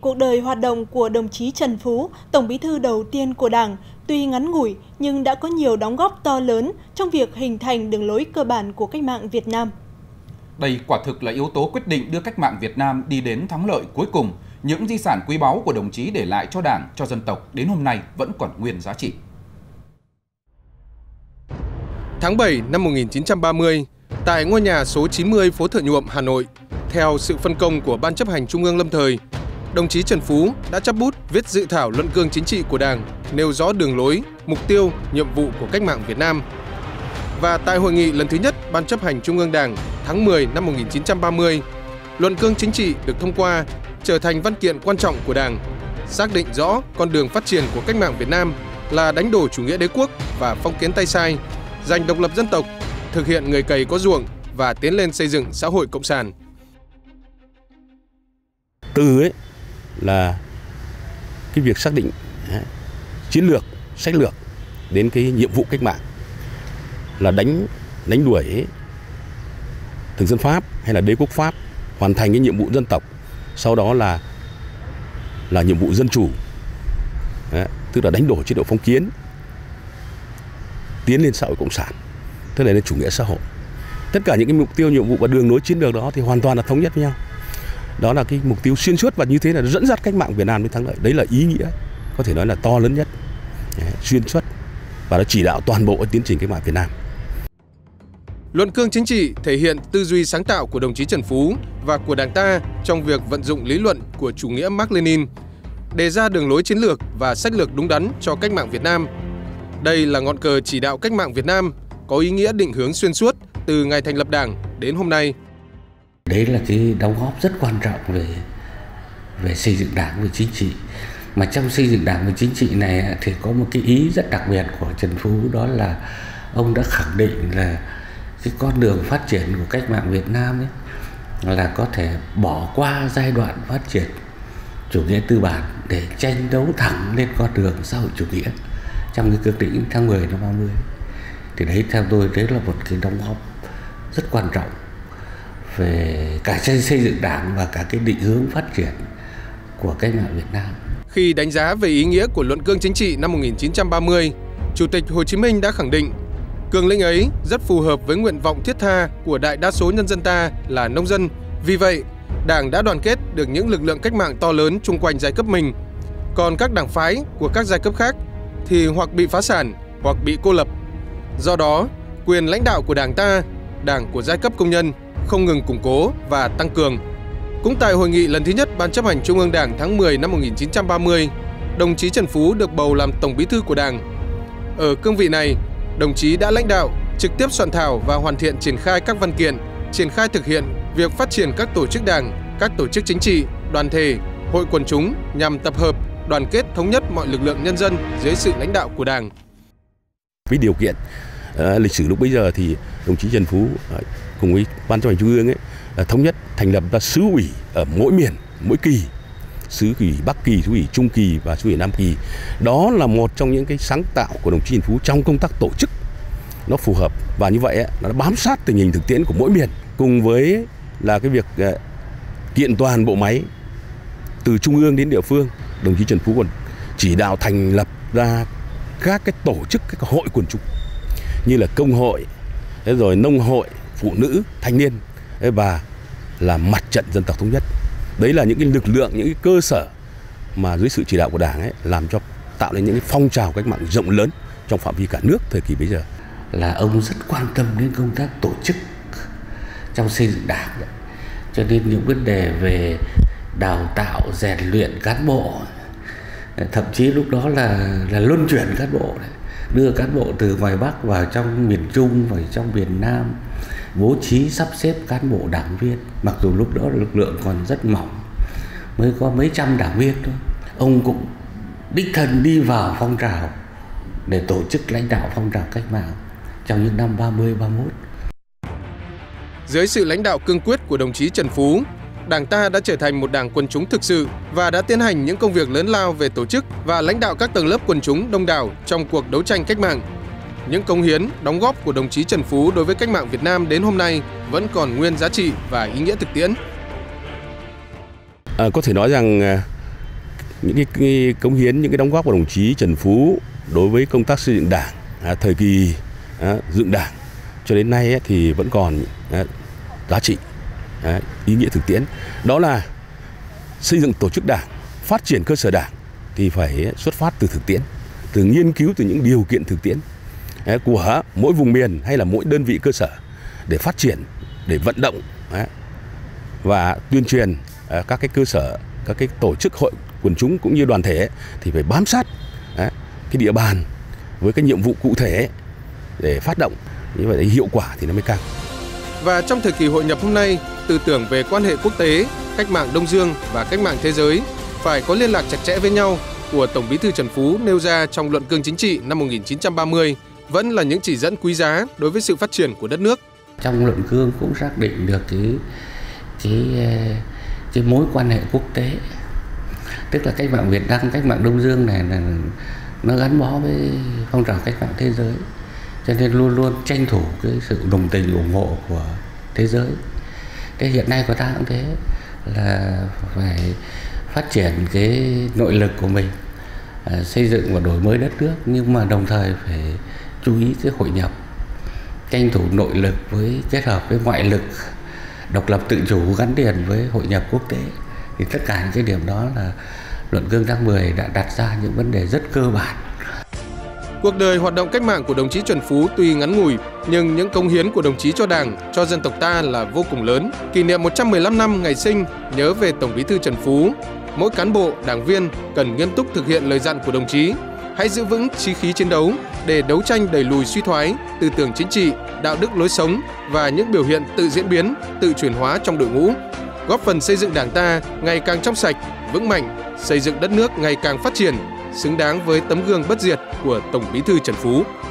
Cuộc đời hoạt động của đồng chí Trần Phú, Tổng Bí thư đầu tiên của Đảng, tuy ngắn ngủi nhưng đã có nhiều đóng góp to lớn trong việc hình thành đường lối cơ bản của cách mạng Việt Nam. Đây quả thực là yếu tố quyết định đưa cách mạng Việt Nam đi đến thắng lợi cuối cùng. Những di sản quý báu của đồng chí để lại cho Đảng, cho dân tộc đến hôm nay vẫn còn nguyên giá trị. Tháng 7 năm 1930, tại ngôi nhà số 90 phố Thợ Nhuộm, Hà Nội, theo sự phân công của Ban chấp hành Trung ương lâm thời, đồng chí Trần Phú đã chắp bút viết dự thảo luận cương chính trị của Đảng, nêu rõ đường lối, mục tiêu, nhiệm vụ của cách mạng Việt Nam. Và tại hội nghị lần thứ nhất Ban chấp hành Trung ương Đảng tháng 10 năm 1930, luận cương chính trị được thông qua, trở thành văn kiện quan trọng của Đảng, xác định rõ con đường phát triển của cách mạng Việt Nam là đánh đổ chủ nghĩa đế quốc và phong kiến tay sai, giành độc lập dân tộc, thực hiện người cày có ruộng và tiến lên xây dựng xã hội cộng sản. Từ ấy là cái việc xác định chiến lược, sách lược đến cái nhiệm vụ cách mạng là đánh đuổi thực dân Pháp hay là đế quốc Pháp, hoàn thành cái nhiệm vụ dân tộc, sau đó là nhiệm vụ dân chủ, tức là đánh đổ chế độ phong kiến, tiến lên xã hội cộng sản, tức là lên chủ nghĩa xã hội. Tất cả những cái mục tiêu, nhiệm vụ và đường lối chiến lược đó thì hoàn toàn là thống nhất với nhau. Đó là cái mục tiêu xuyên suốt và như thế là dẫn dắt cách mạng Việt Nam đến thắng lợi. Đấy là ý nghĩa có thể nói là to lớn nhất, xuyên suốt và nó chỉ đạo toàn bộ tiến trình cách mạng Việt Nam. Luận cương chính trị thể hiện tư duy sáng tạo của đồng chí Trần Phú và của Đảng ta trong việc vận dụng lý luận của chủ nghĩa Mác-Lênin, đề ra đường lối chiến lược và sách lược đúng đắn cho cách mạng Việt Nam. Đây là ngọn cờ chỉ đạo cách mạng Việt Nam có ý nghĩa định hướng xuyên suốt từ ngày thành lập Đảng đến hôm nay. Đấy là cái đóng góp rất quan trọng về xây dựng Đảng, về chính trị. Mà trong xây dựng Đảng và chính trị này thì có một cái ý rất đặc biệt của Trần Phú, đó là ông đã khẳng định là cái con đường phát triển của cách mạng Việt Nam ấy là có thể bỏ qua giai đoạn phát triển chủ nghĩa tư bản để tranh đấu thẳng lên con đường xã hội chủ nghĩa trong cái cương lĩnh tháng 10 năm 30. Thì đấy theo tôi đấy là một cái đóng góp rất quan trọng về cả xây dựng Đảng và cả cái định hướng phát triển của cách mạng Việt Nam. Khi đánh giá về ý nghĩa của luận cương chính trị năm 1930, Chủ tịch Hồ Chí Minh đã khẳng định cương lĩnh ấy rất phù hợp với nguyện vọng thiết tha của đại đa số nhân dân ta là nông dân. Vì vậy, Đảng đã đoàn kết được những lực lượng cách mạng to lớn chung quanh giai cấp mình. Còn các đảng phái của các giai cấp khác thì hoặc bị phá sản hoặc bị cô lập. Do đó, quyền lãnh đạo của Đảng ta, Đảng của giai cấp công nhân, không ngừng củng cố và tăng cường. Cũng tại hội nghị lần thứ nhất Ban chấp hành Trung ương Đảng tháng 10 năm 1930, đồng chí Trần Phú được bầu làm Tổng Bí thư của Đảng. Ở cương vị này, đồng chí đã lãnh đạo, trực tiếp soạn thảo và hoàn thiện triển khai các văn kiện, triển khai thực hiện việc phát triển các tổ chức Đảng, các tổ chức chính trị, đoàn thể, hội quần chúng nhằm tập hợp, đoàn kết thống nhất mọi lực lượng nhân dân dưới sự lãnh đạo của Đảng. Với điều kiện lịch sử lúc bấy giờ thì đồng chí Trần Phú cùng với Ban chấp hành Trung ương thống nhất thành lập ra xứ ủy ở mỗi miền, mỗi kỳ, xứ ủy Bắc Kỳ, xứ ủy Trung Kỳ và xứ ủy Nam Kỳ. Đó là một trong những cái sáng tạo của đồng chí Trần Phú trong công tác tổ chức, nó phù hợp và như vậy nó bám sát tình hình thực tiễn của mỗi miền, cùng với là cái việc kiện toàn bộ máy từ trung ương đến địa phương. Đồng chí Trần Phú còn chỉ đạo thành lập ra các cái tổ chức, các hội quần chúng như là công hội, rồi nông hội, phụ nữ, thanh niên và là mặt trận dân tộc thống nhất. Đấy là những cái lực lượng, những cái cơ sở mà dưới sự chỉ đạo của Đảng làm cho tạo nên những cái phong trào cách mạng rộng lớn trong phạm vi cả nước thời kỳ bây giờ. Là ông rất quan tâm đến công tác tổ chức trong xây dựng Đảng, cho nên những vấn đề về đào tạo, rèn luyện cán bộ, thậm chí lúc đó là luân chuyển cán bộ, đưa cán bộ từ ngoài Bắc vào trong miền Trung, vào trong miền Nam, bố trí sắp xếp cán bộ đảng viên. Mặc dù lúc đó lực lượng còn rất mỏng, mới có mấy trăm đảng viên thôi. Ông cũng đích thân đi vào phong trào để tổ chức lãnh đạo phong trào cách mạng trong những năm 30, 31. Dưới sự lãnh đạo cương quyết của đồng chí Trần Phú, Đảng ta đã trở thành một đảng quần chúng thực sự và đã tiến hành những công việc lớn lao về tổ chức và lãnh đạo các tầng lớp quần chúng đông đảo trong cuộc đấu tranh cách mạng. Những cống hiến, đóng góp của đồng chí Trần Phú đối với cách mạng Việt Nam đến hôm nay vẫn còn nguyên giá trị và ý nghĩa thực tiễn. Có thể nói rằng những cái cống hiến, những cái đóng góp của đồng chí Trần Phú đối với công tác xây dựng Đảng, thời kỳ dựng Đảng cho đến nay thì vẫn còn giá trị, ý nghĩa thực tiễn. Đó là xây dựng tổ chức Đảng, phát triển cơ sở Đảng thì phải xuất phát từ thực tiễn, từ nghiên cứu từ những điều kiện thực tiễn của mỗi vùng miền hay là mỗi đơn vị cơ sở để phát triển, để vận động và tuyên truyền các cái cơ sở, các cái tổ chức hội quần chúng cũng như đoàn thể thì phải bám sát cái địa bàn với cái nhiệm vụ cụ thể để phát động, như vậy hiệu quả thì nó mới cao. Và trong thời kỳ hội nhập hôm nay, tư tưởng về quan hệ quốc tế, cách mạng Đông Dương và cách mạng thế giới phải có liên lạc chặt chẽ với nhau của Tổng Bí thư Trần Phú nêu ra trong Luận Cương Chính trị năm 1930 vẫn là những chỉ dẫn quý giá đối với sự phát triển của đất nước. Trong Luận Cương cũng xác định được cái mối quan hệ quốc tế, tức là cách mạng Việt Nam, cách mạng Đông Dương này là nó gắn bó với phong trào cách mạng thế giới, cho nên luôn luôn tranh thủ cái sự đồng tình ủng hộ của thế giới. Thế hiện nay của ta cũng thế, là phải phát triển cái nội lực của mình, xây dựng và đổi mới đất nước, nhưng mà đồng thời phải chú ý cái hội nhập, tranh thủ nội lực với kết hợp với ngoại lực, độc lập tự chủ gắn liền với hội nhập quốc tế. Thì tất cả những cái điểm đó là Luận Cương tháng 10 đã đặt ra những vấn đề rất cơ bản. Cuộc đời hoạt động cách mạng của đồng chí Trần Phú tuy ngắn ngủi, nhưng những cống hiến của đồng chí cho Đảng, cho dân tộc ta là vô cùng lớn. Kỷ niệm 115 năm ngày sinh, nhớ về Tổng Bí thư Trần Phú, mỗi cán bộ, đảng viên cần nghiêm túc thực hiện lời dặn của đồng chí. Hãy giữ vững chí khí chiến đấu để đấu tranh đẩy lùi suy thoái, tư tưởng chính trị, đạo đức lối sống và những biểu hiện tự diễn biến, tự chuyển hóa trong đội ngũ, góp phần xây dựng Đảng ta ngày càng trong sạch, vững mạnh, xây dựng đất nước ngày càng phát triển, xứng đáng với tấm gương bất diệt của Tổng Bí thư Trần Phú.